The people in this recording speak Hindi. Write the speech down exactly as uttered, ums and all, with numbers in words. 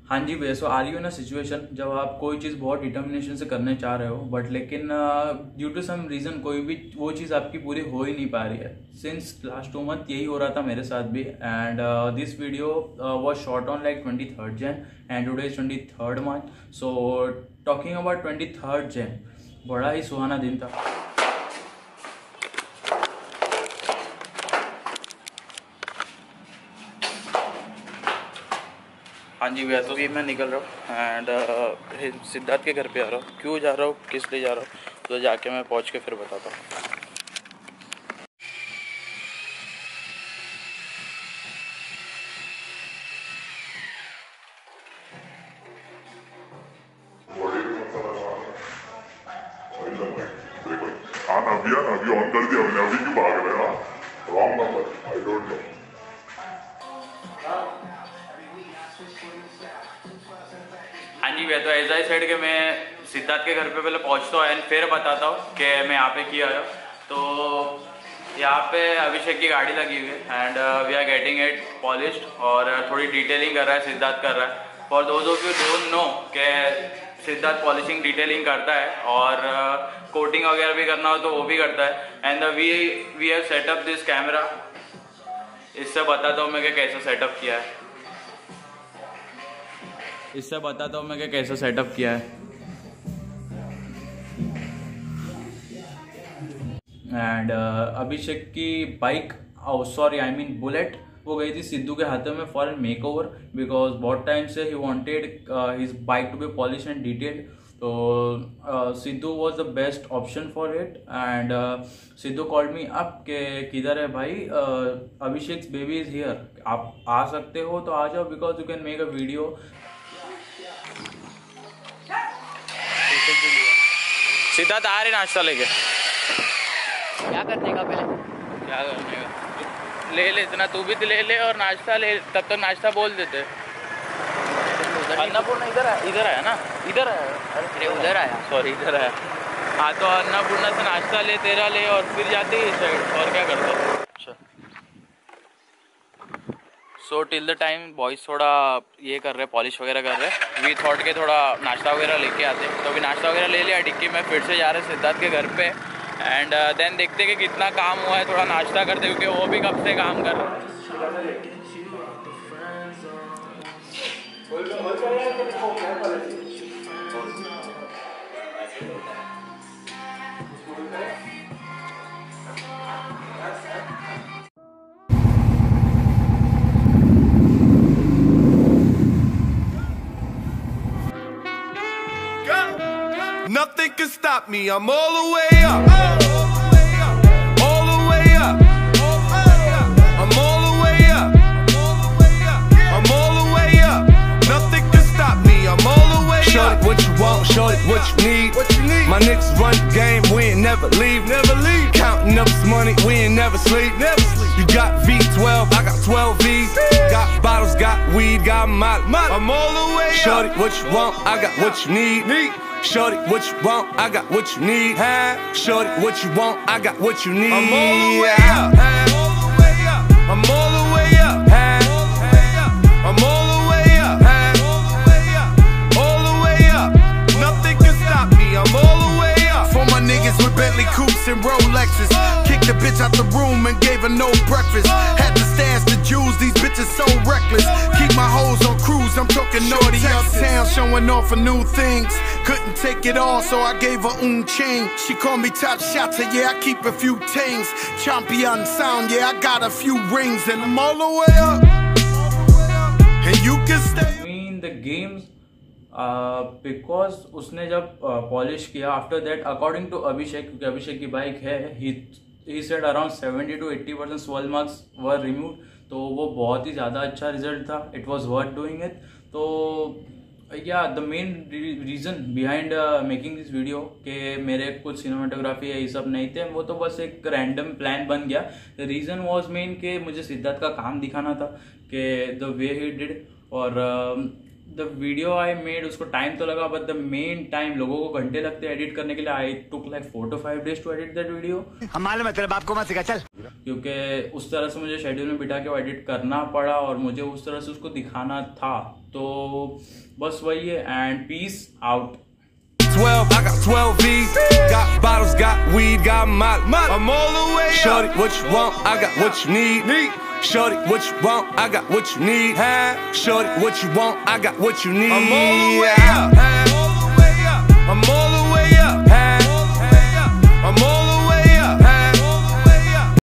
हाँ जी भैया, सो आ रही हो ना सिचुएशन जब आप कोई चीज़ बहुत डिटर्मिनेशन से करने चाह रहे हो बट लेकिन ड्यू टू सम रीज़न कोई भी वो चीज़ आपकी पूरी हो ही नहीं पा रही है। सिंस लास्ट टू मंथ यही हो रहा था मेरे साथ भी। And this video was shot on like twenty third Jan and today is twenty third March. So talking about twenty third Jan, बड़ा ही सुहाना दिन था। हाँ जी भैया, तो भी मैं निकल रहा हूँ एंड सिद्धार्थ के घर पे आ रहा हूँ। क्यों जा रहा हूँ, किस लिए जा रहा हूँ, तो जाके मैं पहुँच के फिर बताता हूँ। अभी अभी ऑन कर दिया मैंने, अभी क्यों भाग रहे हैं? Wrong number, I don't know. हाँ जी भैया, तो ऐसा ही सेड कि मैं सिद्धार्थ के घर पे पहले पहुंचता हूँ एंड फिर बताता हूँ कि मैं यहाँ पे क्यों आया। तो यहाँ पे अभिषेक की गाड़ी लगी हुई है and we are getting it polished और थोड़ी डिटेलिंग कर रहा है, सिद्धार्थ कर रहा है। For those of you don't know कि सिद्धार्थ पॉलिशिंग डिटेलिंग करता है और कोटिंग uh, वगैरह भी करना हो तो वो भी करता है। And we we have set up this camera. इससे बताता हूँ मैं कि कैसा सेटअप किया है इससे बताता हूँ मैं कि कैसा सेटअप किया है। एंड uh, अभिषेक की bike, sorry I mean bullet, वो गई थी सिद्धू के हाथों में for an makeover because बहुत टाइम से ही wanted his bike to be polish and detailed. तो Sidhu was the best option for it and Sidhu called me up के किधर है भाई, अभिषेक बेबी इज हियर, आप आ सकते हो तो आ जाओ because you can make a video. Siddharth आ रहे नाश्ता लेके। क्या करने का पहले? क्या करने का ले ले, इतना तू भी तो ले ले और नाश्ता ले, तब तक तो नाश्ता बोल देते। अन्नपूर्णा इधर है, इधर आया ना, इधर आया, अरे उधर आया, सॉरी इधर आया। हाँ तो अन्नपूर्णा से नाश्ता ले, तेरा ले और फिर जाते ही साइड। और क्या करते? अच्छा, so till the time boys थोड़ा ये कर रहे, पॉलिश वगैरह कर रहे, वी थॉट के थोड़ा नाश्ता वगैरह लेके आते। तो अभी नाश्ता वगैरह ले लिया डिक्की में, फिर से जा रहे सिद्धार्थ के घर पे एंड देन uh, देखते कि कितना काम हुआ है, थोड़ा नाश्ता करते क्योंकि वो भी कब से काम कर रहा है। Nothing can stop me, I'm all the way up. All the way up. I'm all the way up. I'm all the way up. Nothing can stop me, I'm all the way up. Show it what you want, show it what you need. My niggas run the game, we ain't never leave. Never leave. Counting up this money, we ain't never sleep. Never sleep. You got V twelve, I got twelve V's. Got bottles, got weed, got molly. I'm all the way up. Show it what you want, I got what you need. Shorty, what you want? I got what you need. Shorty, what you want? I got what you need. I'm all the way up. I'm all the way up. I'm all the way up. All the way up. Nothing can stop me. I'm all the way up. For my niggas with Bentley coupes and Rolexes, kicked the bitch out the room and gave her no breakfast. Had to stash the jewels. These bitches so reckless. Keep my hoes on cruise. I'm talking naughty uptown, showing off for new things. Couldn't take it all, so I gave her un chain. She called me top shotter, yeah, I keep a few things. Champion sound, yeah, I got a few rings. And I'm all the way up. And you can stay in the games uh, because उसने जब पॉलिश uh, किया after that according to Abhishek, क्योंकि अभिषेक की बाइक है, he he said around seventy to eighty percent swirl marks were remove. तो वो बहुत ही ज़्यादा अच्छा रिजल्ट था, it was worth doing it. तो या the main reason behind making this video कि मेरे कुछ सिनेमाटोग्राफी है ये सब नहीं थे, वो तो बस एक रैंडम प्लान बन गया। द रीज़न वॉज मेन कि मुझे सिद्धार्थ का काम दिखाना था कि द वे ही डिड। और द वीडियो आई मेड उसको टाइम तो लगा, बट द मेन टाइम लोगों को घंटे लगते हैं एडिट करने के लिए. I took like four to five days to edit that video. हमारे मतलब आपको मत सिखा चल. क्योंकि उस तरह से मुझे शेड्यूल में बिठा के वो एडिट करना पड़ा और मुझे उस तरह से उसको दिखाना था. तो बस वही है. And peace out. twelve, I got twelve V's. Got bottles, got weed, got my, my. I'm all the way up. Shorty, what you want? I got what you need. need. Shorty, what you want? I got what you need. Shorty, what you want? I got what you need. I'm all the way up. I'm all the way up. I'm all